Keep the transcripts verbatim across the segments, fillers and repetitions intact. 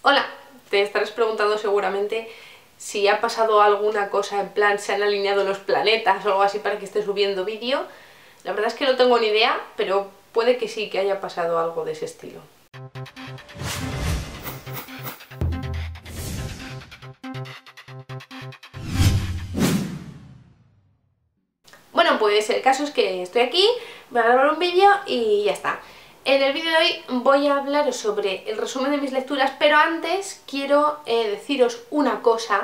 Hola, te estarás preguntando seguramente si ha pasado alguna cosa, en plan se han alineado los planetas o algo así para que esté subiendo vídeo. La verdad es que no tengo ni idea, pero puede que sí, que haya pasado algo de ese estilo. Bueno, pues el caso es que estoy aquí, voy a grabar un vídeo y ya está. En el vídeo de hoy voy a hablaros sobre el resumen de mis lecturas, pero antes quiero eh, deciros una cosa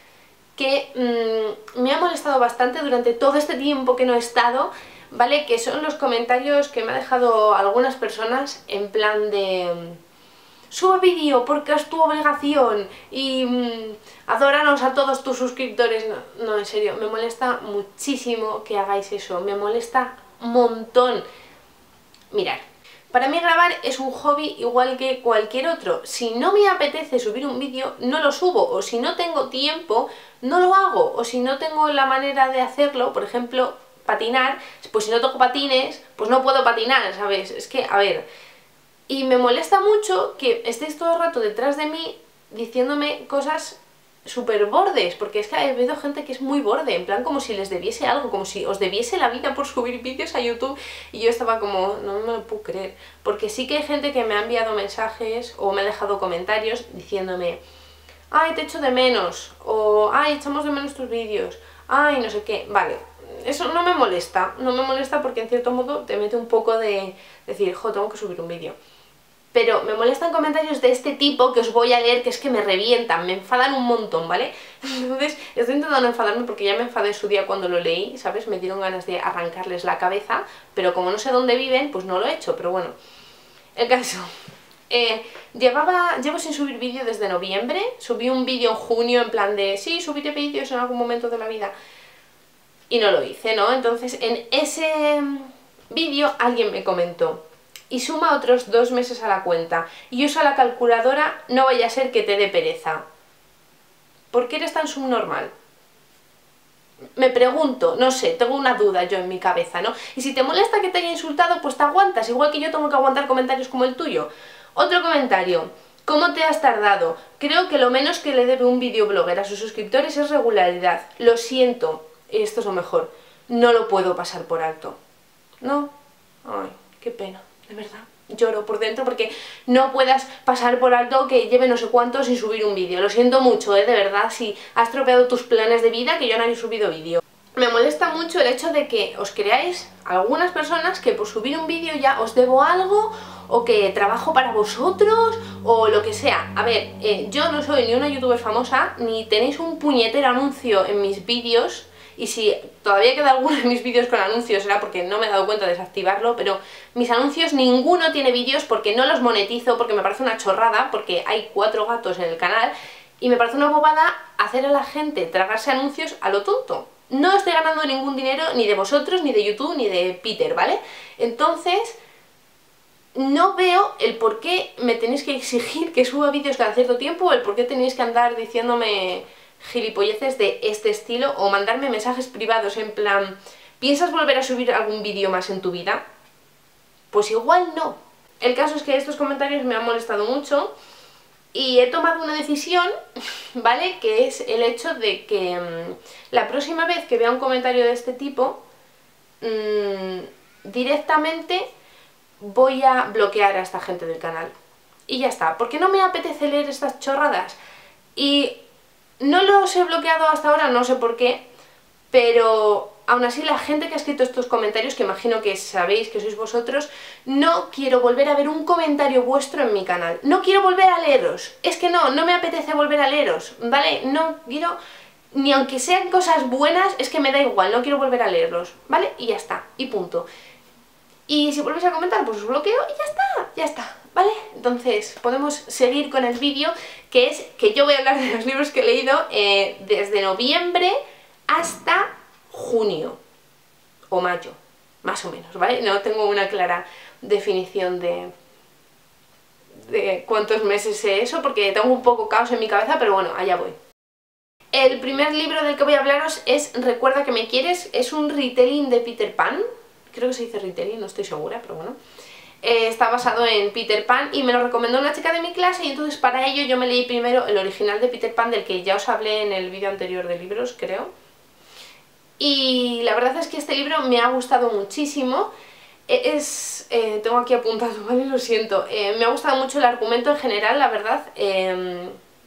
que mmm, me ha molestado bastante durante todo este tiempo que no he estado, ¿vale? Que son los comentarios que me ha dejado algunas personas en plan de... Suba vídeo porque es tu obligación y mmm, adóranos a todos tus suscriptores. No, no, en serio, me molesta muchísimo que hagáis eso, me molesta un montón. Mirad, para mí grabar es un hobby igual que cualquier otro. Si no me apetece subir un vídeo, no lo subo, o si no tengo tiempo, no lo hago, o si no tengo la manera de hacerlo, por ejemplo, patinar, pues si no toco patines, pues no puedo patinar, ¿sabes? Es que, a ver... Y me molesta mucho que estéis todo el rato detrás de mí diciéndome cosas súper bordes, porque es que he visto gente que es muy borde, en plan como si les debiese algo, como si os debiese la vida por subir vídeos a YouTube, y yo estaba como, no me lo puedo creer, porque sí que hay gente que me ha enviado mensajes o me ha dejado comentarios diciéndome, ay, te echo de menos, o ay, echamos de menos tus vídeos, ay, no sé qué, vale. Eso no me molesta, no me molesta porque en cierto modo te mete un poco de decir, jo, tengo que subir un vídeo. Pero me molestan comentarios de este tipo que os voy a leer, que es que me revientan, me enfadan un montón, ¿vale? Entonces estoy intentando no enfadarme porque ya me enfadé su día cuando lo leí, ¿sabes? Me dieron ganas de arrancarles la cabeza, pero como no sé dónde viven, pues no lo he hecho, pero bueno. El caso... Eh, llevaba, llevo sin subir vídeo desde noviembre, subí un vídeo en junio en plan de, sí, subiré vídeos en algún momento de la vida. Y no lo hice, ¿no? Entonces en ese vídeo alguien me comentó, y suma otros dos meses a la cuenta, y usa la calculadora, no vaya a ser que te dé pereza. ¿Por qué eres tan subnormal? Me pregunto, no sé, tengo una duda yo en mi cabeza, ¿no? Y si te molesta que te haya insultado, pues te aguantas, igual que yo tengo que aguantar comentarios como el tuyo. Otro comentario, ¿cómo te has tardado? Creo que lo menos que le debe un videoblogger a sus suscriptores es regularidad. Lo siento, y esto es lo mejor, no lo puedo pasar por alto. ¿No? Ay, qué pena. De verdad, lloro por dentro porque no puedas pasar por alto que lleve no sé cuánto sin subir un vídeo. Lo siento mucho, ¿eh? De verdad, si has tropeado tus planes de vida que yo no haya subido vídeo. Me molesta mucho el hecho de que os creáis algunas personas que por subir un vídeo ya os debo algo, o que trabajo para vosotros, o lo que sea. A ver, eh, yo no soy ni una youtuber famosa, ni tenéis un puñetero anuncio en mis vídeos. Y si todavía queda alguno de mis vídeos con anuncios será porque no me he dado cuenta de desactivarlo, pero mis anuncios ninguno tiene vídeos porque no los monetizo, porque me parece una chorrada, porque hay cuatro gatos en el canal, y me parece una bobada hacer a la gente tragarse anuncios a lo tonto. No estoy ganando ningún dinero ni de vosotros, ni de YouTube, ni de Peter, ¿vale? Entonces, no veo el por qué me tenéis que exigir que suba vídeos cada cierto tiempo, o el por qué tenéis que andar diciéndome gilipolleces de este estilo, o mandarme mensajes privados en plan, ¿piensas volver a subir algún vídeo más en tu vida? Pues igual no. El caso es que estos comentarios me han molestado mucho y he tomado una decisión, ¿vale? Que es el hecho de que mmm, la próxima vez que vea un comentario de este tipo, mmm, directamente voy a bloquear a esta gente del canal. Y ya está, porque no me apetece leer estas chorradas. Y no los he bloqueado hasta ahora, no sé por qué, pero aún así la gente que ha escrito estos comentarios, que imagino que sabéis que sois vosotros, no quiero volver a ver un comentario vuestro en mi canal. No quiero volver a leeros. Es que no, no me apetece volver a leeros, ¿vale? No quiero, ni aunque sean cosas buenas, es que me da igual, no quiero volver a leerlos, ¿vale? Y ya está, y punto. Y si volvéis a comentar, pues os bloqueo y ya está, ya está, ¿vale? Entonces podemos seguir con el vídeo, que es que yo voy a hablar de los libros que he leído eh, desde noviembre hasta junio o mayo, más o menos, ¿vale? No tengo una clara definición de, de cuántos meses es eso, porque tengo un poco caos en mi cabeza, pero bueno, allá voy. El primer libro del que voy a hablaros es Recuerda que me quieres, es un retelling de Peter Pan. Creo que se dice retelling, no estoy segura, pero bueno. eh, está basado en Peter Pan y me lo recomendó una chica de mi clase, y entonces para ello yo me leí primero el original de Peter Pan, del que ya os hablé en el vídeo anterior de libros, creo. Y la verdad es que este libro me ha gustado muchísimo. Es, eh, tengo aquí apuntado, ¿vale? Lo siento. Eh, me ha gustado mucho el argumento en general, la verdad. Eh,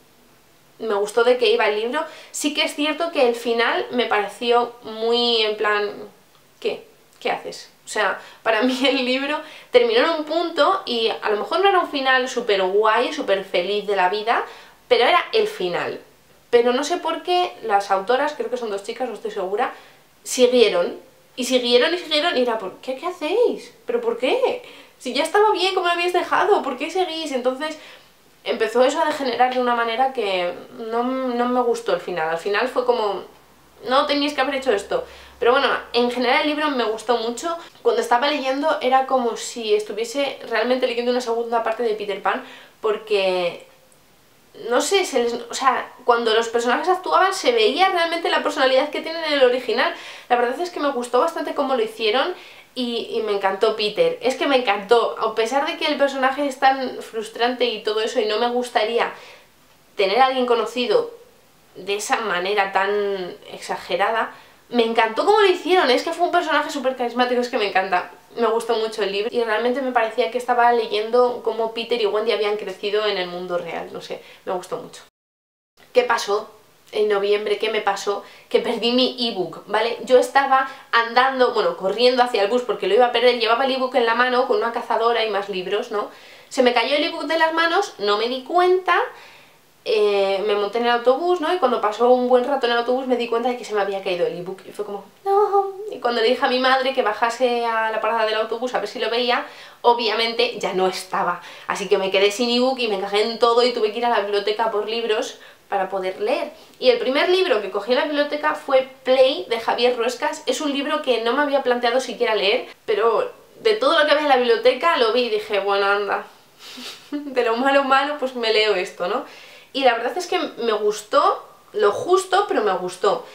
me gustó de qué iba el libro. Sí que es cierto que el final me pareció muy en plan... ¿Qué? ¿Qué haces? O sea, para mí el libro terminó en un punto y a lo mejor no era un final súper guay, súper feliz de la vida, pero era el final. Pero no sé por qué las autoras, creo que son dos chicas, no estoy segura, siguieron, y siguieron y siguieron, y era, ¿por qué? ¿Qué hacéis? ¿Pero por qué? Si ya estaba bien, ¿cómo lo habéis dejado? ¿Por qué seguís? Entonces empezó eso a degenerar de una manera que no, no me gustó el final. Al final fue como, no teníais que haber hecho esto. Pero bueno, en general el libro me gustó mucho. Cuando estaba leyendo era como si estuviese realmente leyendo una segunda parte de Peter Pan, porque... no sé, se les, o sea, cuando los personajes actuaban se veía realmente la personalidad que tienen en el original. La verdad es que me gustó bastante cómo lo hicieron y, y me encantó Peter. Es que me encantó, a pesar de que el personaje es tan frustrante y todo eso, y no me gustaría tener a alguien conocido de esa manera tan exagerada, me encantó cómo lo hicieron. Es que fue un personaje súper carismático, es que me encanta. Me gustó mucho el libro y realmente me parecía que estaba leyendo cómo Peter y Wendy habían crecido en el mundo real, no sé, me gustó mucho. ¿Qué pasó en noviembre? ¿Qué me pasó? Que perdí mi ebook, ¿vale? Yo estaba andando, bueno, corriendo hacia el bus porque lo iba a perder, llevaba el ebook en la mano con una cazadora y más libros, ¿no? Se me cayó el ebook de las manos, no me di cuenta... Eh, me monté en el autobús, ¿no? Y cuando pasó un buen rato en el autobús me di cuenta de que se me había caído el ebook y fue como, no. Y cuando le dije a mi madre que bajase a la parada del autobús a ver si lo veía, obviamente ya no estaba. Así que me quedé sin ebook y me encajé en todo y tuve que ir a la biblioteca por libros para poder leer. Y el primer libro que cogí en la biblioteca fue Play, de Javier Ruescas. Es un libro que no me había planteado siquiera leer, pero de todo lo que había en la biblioteca lo vi y dije, bueno, anda, de lo malo malo pues me leo esto, ¿no? Y la verdad es que me gustó, lo justo, pero me gustó.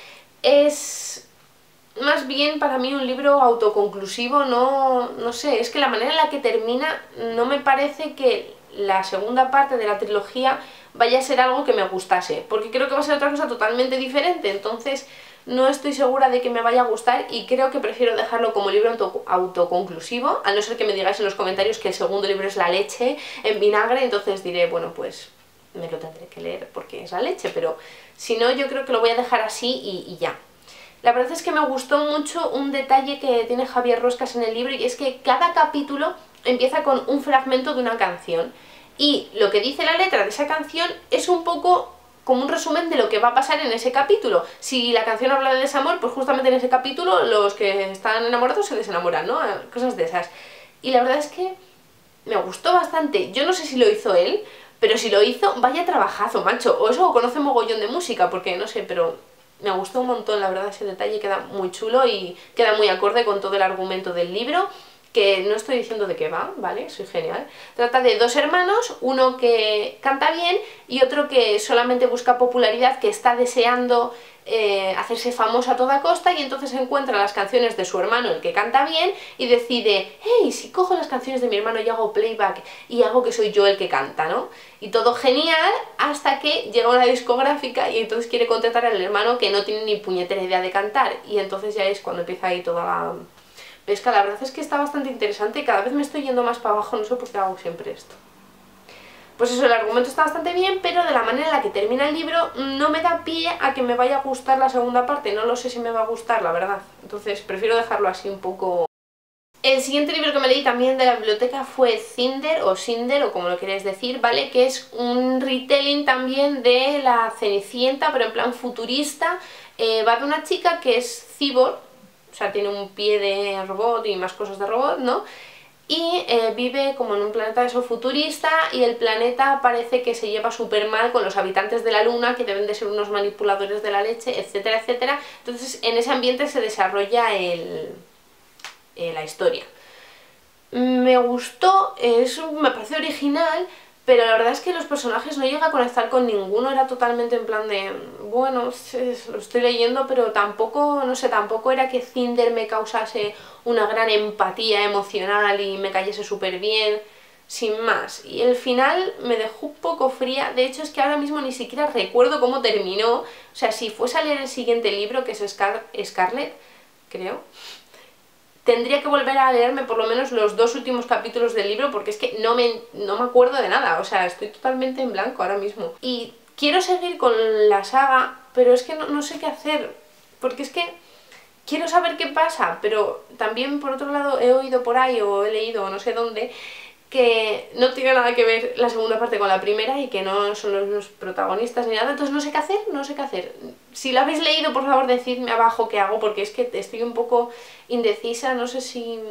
Es más bien para mí un libro autoconclusivo, no, no sé, es que la manera en la que termina no me parece que la segunda parte de la trilogía vaya a ser algo que me gustase, porque creo que va a ser otra cosa totalmente diferente, entonces no estoy segura de que me vaya a gustar y creo que prefiero dejarlo como libro auto, autoconclusivo, a no ser que me digáis en los comentarios que el segundo libro es la leche en vinagre, entonces diré, bueno, pues... me lo tendré que leer porque es la leche, pero si no yo creo que lo voy a dejar así y, y ya. La verdad es que me gustó mucho un detalle que tiene Javier Ruescas en el libro, y es que cada capítulo empieza con un fragmento de una canción y lo que dice la letra de esa canción es un poco como un resumen de lo que va a pasar en ese capítulo. Si la canción habla de desamor, pues justamente en ese capítulo los que están enamorados se desenamoran, ¿no? Cosas de esas. Y la verdad es que me gustó bastante. Yo no sé si lo hizo él, pero si lo hizo, vaya trabajazo, macho. O eso, o conoce mogollón de música, porque no sé, pero me gustó un montón, la verdad, ese detalle queda muy chulo y queda muy acorde con todo el argumento del libro, que no estoy diciendo de qué va, ¿vale? Soy genial. Trata de dos hermanos, uno que canta bien y otro que solamente busca popularidad, que está deseando eh, hacerse famoso a toda costa, y entonces encuentra las canciones de su hermano, el que canta bien, y decide, hey, si cojo las canciones de mi hermano y hago playback y hago que soy yo el que canta, ¿no? Y todo genial hasta que llega una discográfica y entonces quiere contratar al hermano que no tiene ni puñetera idea de cantar, y entonces ya es cuando empieza ahí toda la... pesca. La verdad es que está bastante interesante y cada vez me estoy yendo más para abajo, no sé por qué hago siempre esto. Pues eso, el argumento está bastante bien, pero de la manera en la que termina el libro no me da pie a que me vaya a gustar la segunda parte, no lo sé si me va a gustar, la verdad. Entonces prefiero dejarlo así un poco... El siguiente libro que me leí también de la biblioteca fue Cinder, o Cinder, o como lo queréis decir, ¿vale? Que es un retelling también de la Cenicienta, pero en plan futurista. Eh, va de una chica que es cyborg, o sea, tiene un pie de robot y más cosas de robot, ¿no? Y eh, vive como en un planeta eso futurista, y el planeta parece que se lleva súper mal con los habitantes de la luna, que deben de ser unos manipuladores de la leche, etcétera, etcétera. Entonces en ese ambiente se desarrolla el, eh, la historia. Me gustó, es, me parece original, pero la verdad es que los personajes no llega a conectar con ninguno, era totalmente en plan de, bueno, lo estoy leyendo, pero tampoco, no sé, tampoco era que Cinder me causase una gran empatía emocional y me cayese súper bien, sin más. Y el final me dejó un poco fría, de hecho es que ahora mismo ni siquiera recuerdo cómo terminó, o sea, si fuese a leer el siguiente libro, que es Scar Scarlet, creo, tendría que volver a leerme por lo menos los dos últimos capítulos del libro porque es que no me, no me acuerdo de nada, o sea, estoy totalmente en blanco ahora mismo. Y quiero seguir con la saga, pero es que no, no sé qué hacer, porque es que quiero saber qué pasa, pero también por otro lado he oído por ahí o he leído o no sé dónde que no tiene nada que ver la segunda parte con la primera y que no son los, los protagonistas ni nada, entonces no sé qué hacer, no sé qué hacer. Si lo habéis leído, por favor, decidme abajo qué hago, porque es que estoy un poco indecisa, no sé si...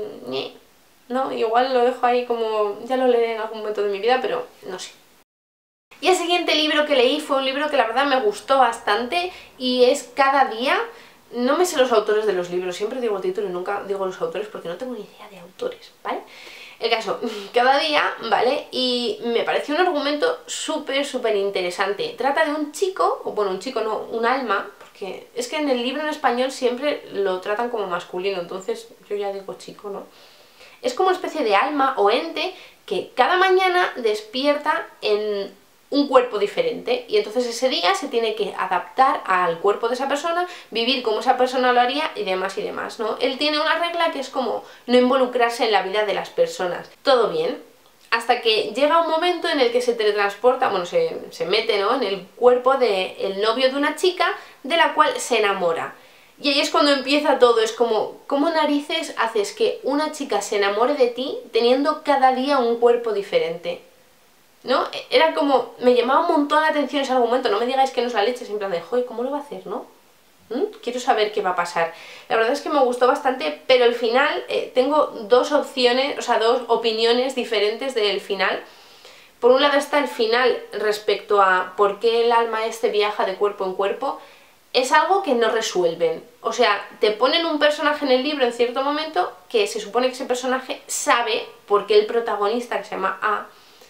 no, igual lo dejo ahí como... ya lo leeré en algún momento de mi vida, pero no sé. Y el siguiente libro que leí fue un libro que la verdad me gustó bastante y es Cada día. No me sé los autores de los libros, siempre digo el título y nunca digo los autores porque no tengo ni idea de autores, ¿vale? El caso, Cada día, ¿vale? Y me pareció un argumento súper, súper interesante. Trata de un chico, o bueno, un chico no, un alma, porque es que en el libro en español siempre lo tratan como masculino, entonces yo ya digo chico, ¿no? Es como una especie de alma o ente que cada mañana despierta en un cuerpo diferente y entonces ese día se tiene que adaptar al cuerpo de esa persona, vivir como esa persona lo haría y demás y demás, ¿no? Él tiene una regla que es como no involucrarse en la vida de las personas. Todo bien, hasta que llega un momento en el que se teletransporta, bueno, se, se mete, ¿no?, en el cuerpo del novio de una chica de la cual se enamora. Y ahí es cuando empieza todo, es como, ¿cómo narices haces que una chica se enamore de ti teniendo cada día un cuerpo diferente? ¿No? Era como, me llamaba un montón la atención ese argumento, no me digáis que no es la leche, es en plan de, joder, ¿cómo lo va a hacer, no? ¿Mm? Quiero saber qué va a pasar. La verdad es que me gustó bastante, pero el final, eh, tengo dos opciones, o sea, dos opiniones diferentes del final. Por un lado está el final respecto a por qué el alma este viaja de cuerpo en cuerpo. Es algo que no resuelven, o sea, te ponen un personaje en el libro en cierto momento que se supone que ese personaje sabe por qué el protagonista, que se llama A,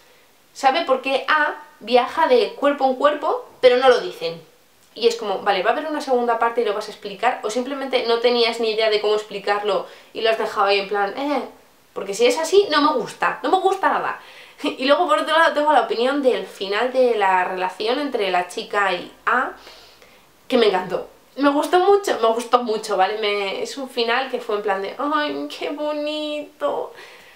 sabe por qué A viaja de cuerpo en cuerpo, pero no lo dicen. Y es como, vale, ¿va a haber una segunda parte y lo vas a explicar? ¿O simplemente no tenías ni idea de cómo explicarlo y lo has dejado ahí en plan, eh? Porque si es así, no me gusta, no me gusta nada. Y luego por otro lado tengo la opinión del final de la relación entre la chica y A, que me encantó. Me gustó mucho, me gustó mucho, ¿vale? Me, es un final que fue en plan de, ¡ay, qué bonito!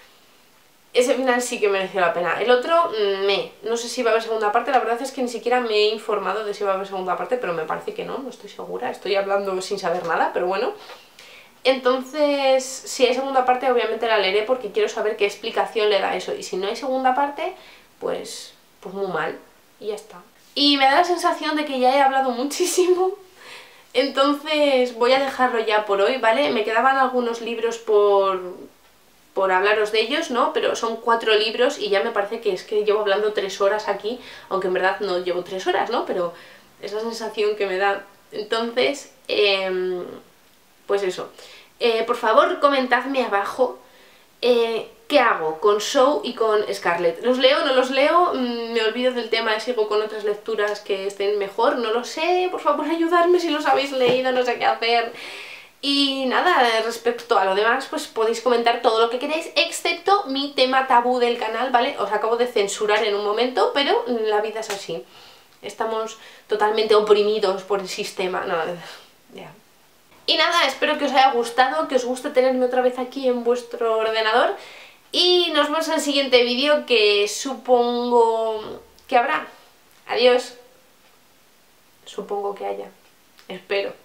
Ese final sí que mereció la pena. El otro, me. No sé si va a haber segunda parte, la verdad es que ni siquiera me he informado de si va a haber segunda parte, pero me parece que no, no estoy segura, estoy hablando sin saber nada, pero bueno. Entonces, si hay segunda parte, obviamente la leeré porque quiero saber qué explicación le da eso. Y si no hay segunda parte, pues, pues muy mal. Y ya está. Y me da la sensación de que ya he hablado muchísimo. Entonces voy a dejarlo ya por hoy, ¿vale? Me quedaban algunos libros por... por hablaros de ellos, ¿no? Pero son cuatro libros y ya me parece que es que llevo hablando tres horas aquí, aunque en verdad no llevo tres horas, ¿no? Pero es la sensación que me da. Entonces, eh, pues eso. Eh, por favor, comentadme abajo eh, qué hago con Shaw y con Scarlet. ¿Los leo? ¿No los leo? ¿Me olvido del tema y sigo con otras lecturas que estén mejor? No lo sé, por favor ayudarme si los habéis leído, no sé qué hacer. Y nada, respecto a lo demás, pues podéis comentar todo lo que queráis, excepto mi tema tabú del canal, ¿vale? Os acabo de censurar en un momento, pero la vida es así. Estamos totalmente oprimidos por el sistema. No, ya. Y nada, espero que os haya gustado, que os guste tenerme otra vez aquí en vuestro ordenador. Y nos vemos en el siguiente vídeo que supongo que habrá. Adiós. Supongo que haya. Espero.